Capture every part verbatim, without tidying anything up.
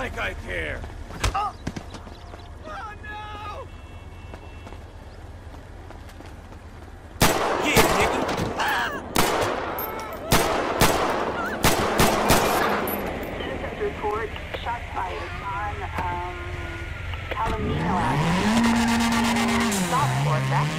like I care. Oh, oh no! Yeah, nigga. Ah! Citizens report shots fired on um, Palomino Avenue. Stop for a sec.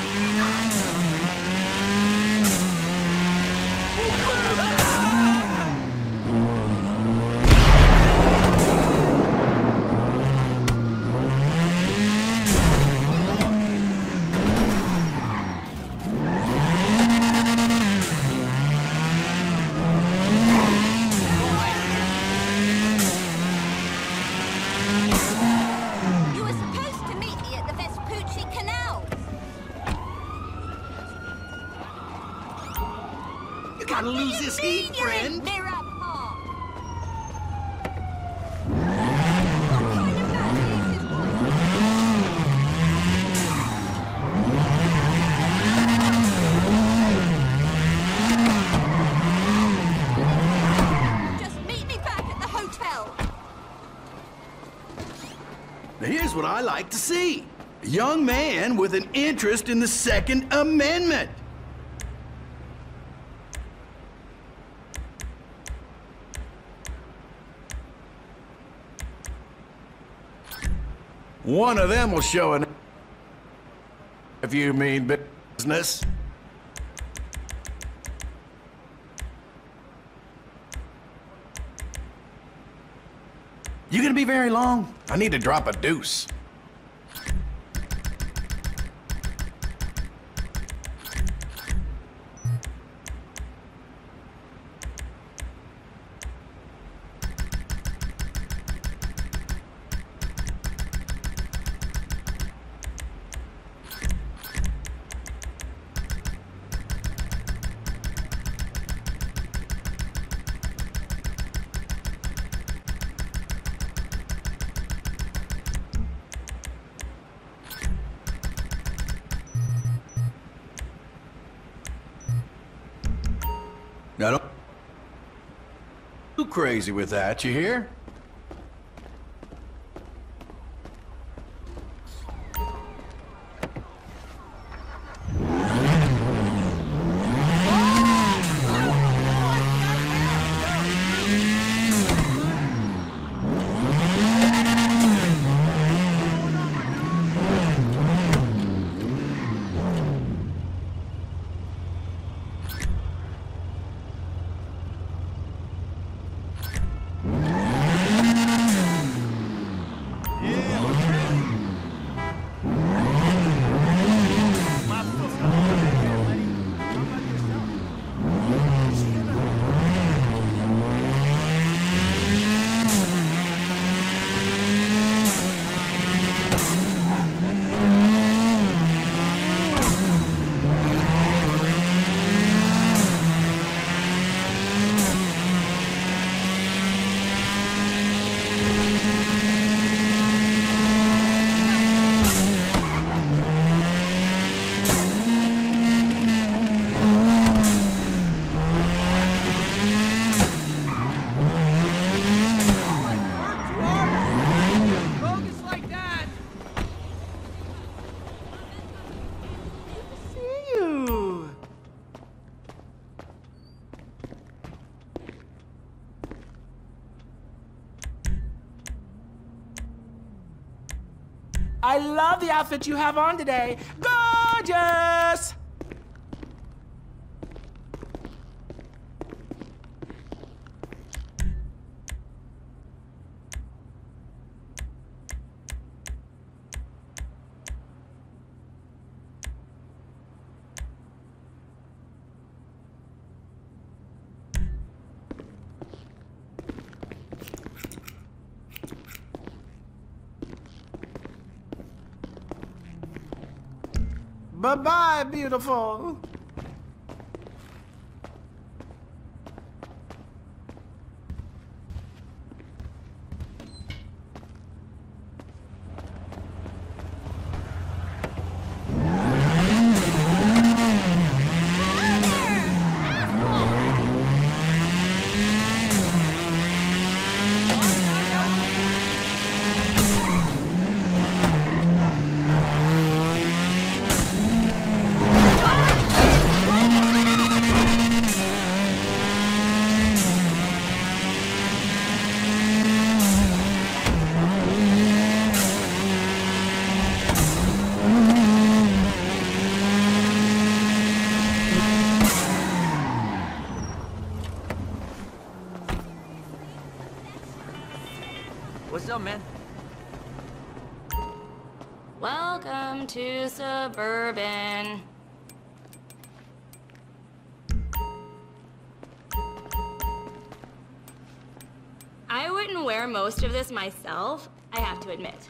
Gotta lose this heat, friend. Mirror Park. Just meet me back at the hotel. Now here's what I like to see. A young man with an interest in the Second Amendment. One of them will show an... if you mean business. You gonna be very long? I need to drop a deuce. Now don't too crazy with that, you hear? I love the outfit you have on today. Gorgeous! Bye-bye, beautiful. What's up, man? Welcome to Suburban. I wouldn't wear most of this myself, I have to admit.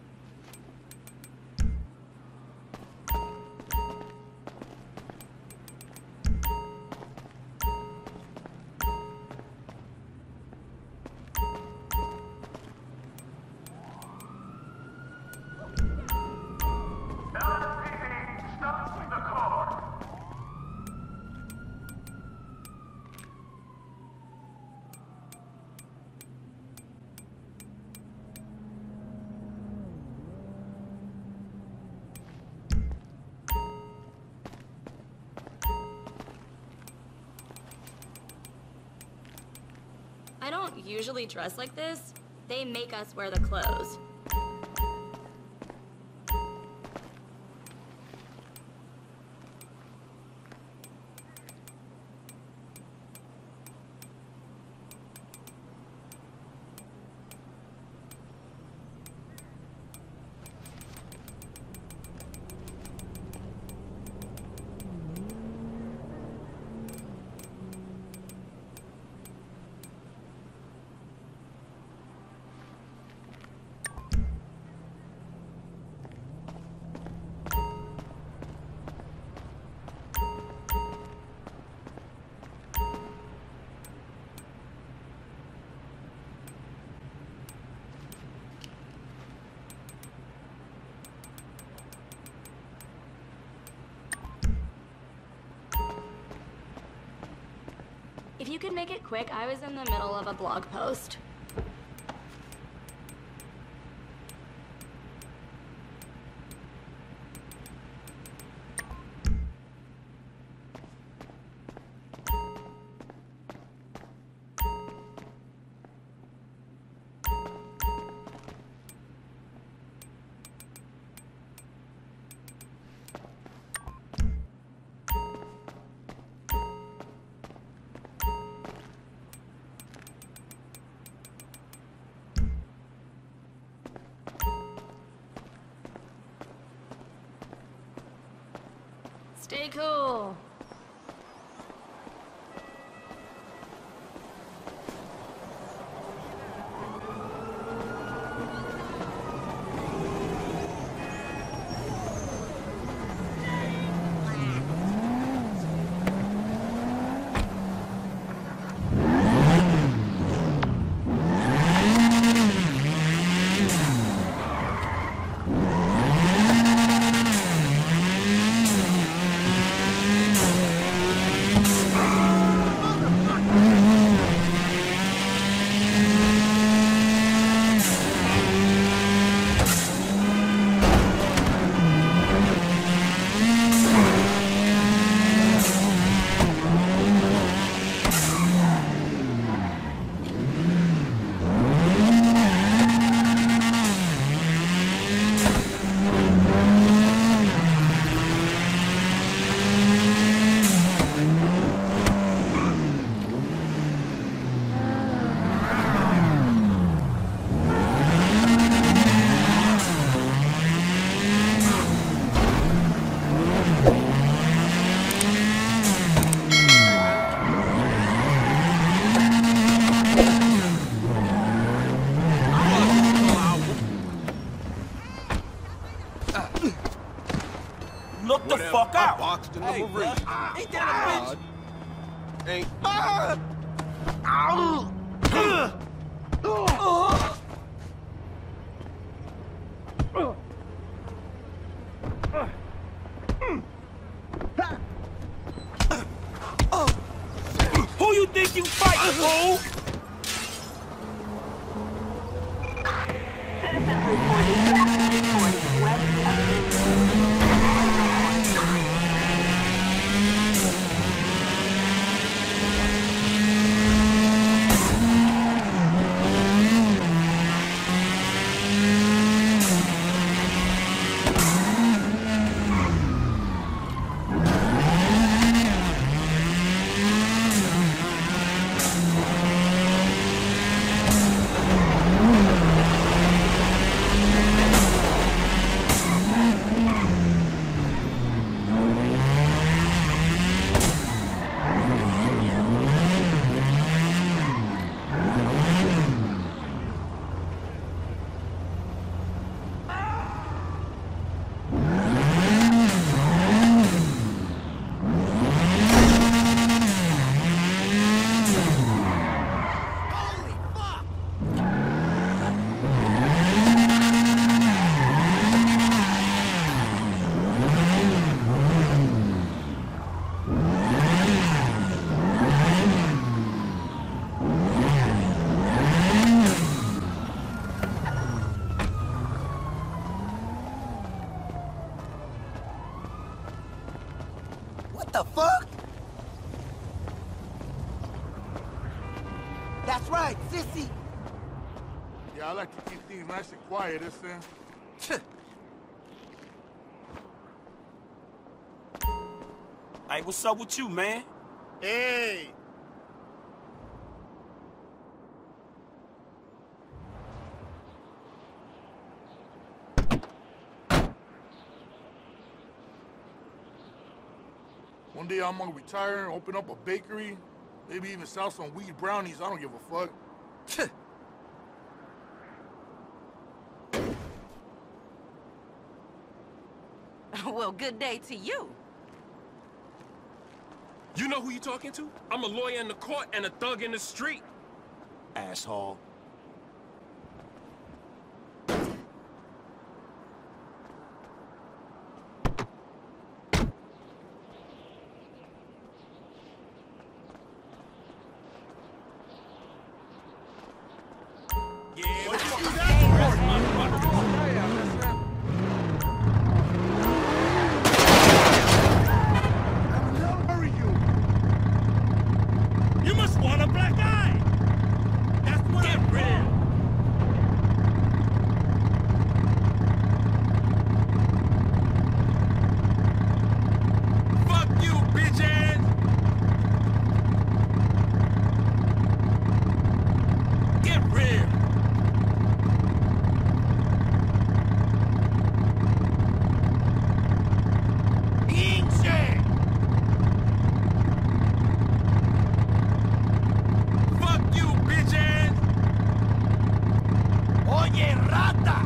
I don't usually dress like this. They make us wear the clothes. If you could make it quick, I was in the middle of a blog post. Stay cool. Look the fuck out! Boxed in Hey, the Marine. uh, ain't that a bitch? Ain't. Ah! Ow! Who you think you fighting, fool? Citizens reporting accident reports west of Yeah, I like to keep things nice and quiet this thing. Hey, what's up with you, man? Hey! One day I'm gonna retire, open up a bakery, maybe even sell some weed brownies. I don't give a fuck. Well, good day to you. You know who you talking to? I'm a lawyer in the court and a thug in the street. Asshole. Yeah, let's do that. You must want a black eye! That's what I'm real! Fuck you, bitch ass! Get real! Inche! Fuck you, bitch ass! Oye, rata!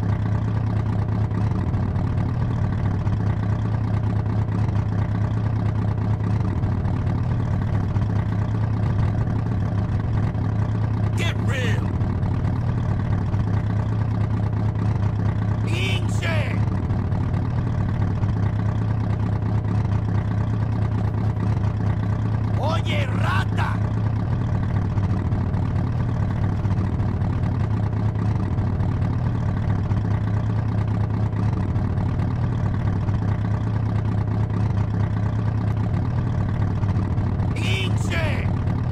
Get real! Inche! Oye, rata! Inche!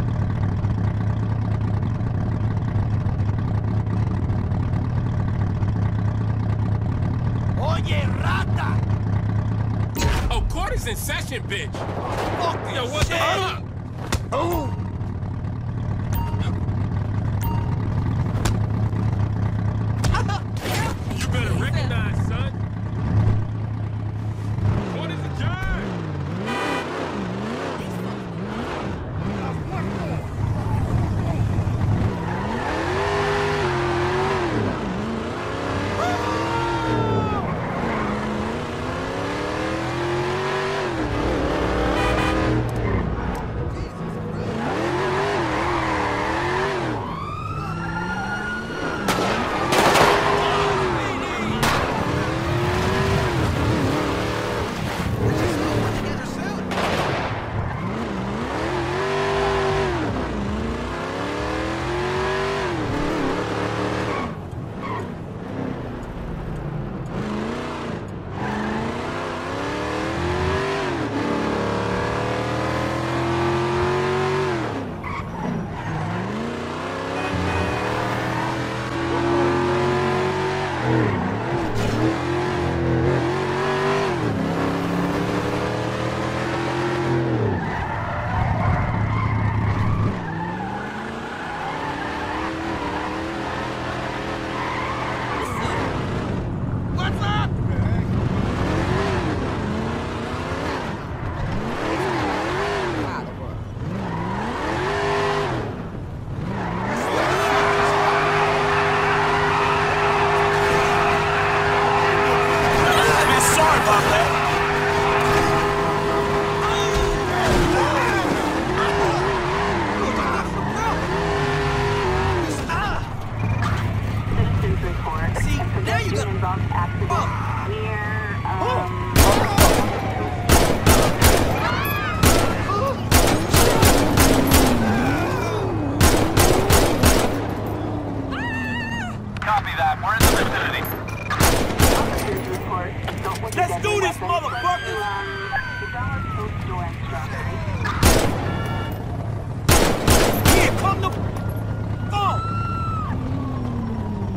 Oye, rata! Oh, court is in session, bitch! Fuck yo, what the fuck? Oh! You better recognize, son. Court is adjourned! Let's do this, motherfucker! Here, come the... Oh!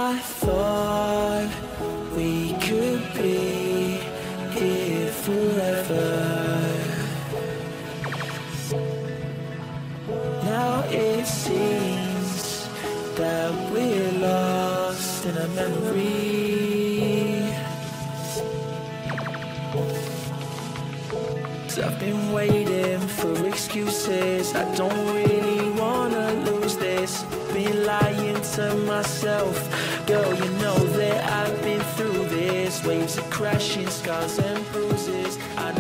I thought we could be here forever. Now it seems that we're lost in a memory. 'Cause I've been waiting for excuses. I don't really wanna lose this. Been lying to myself. Girl, you know that I've been through this. Waves of crashing, scars and bruises. I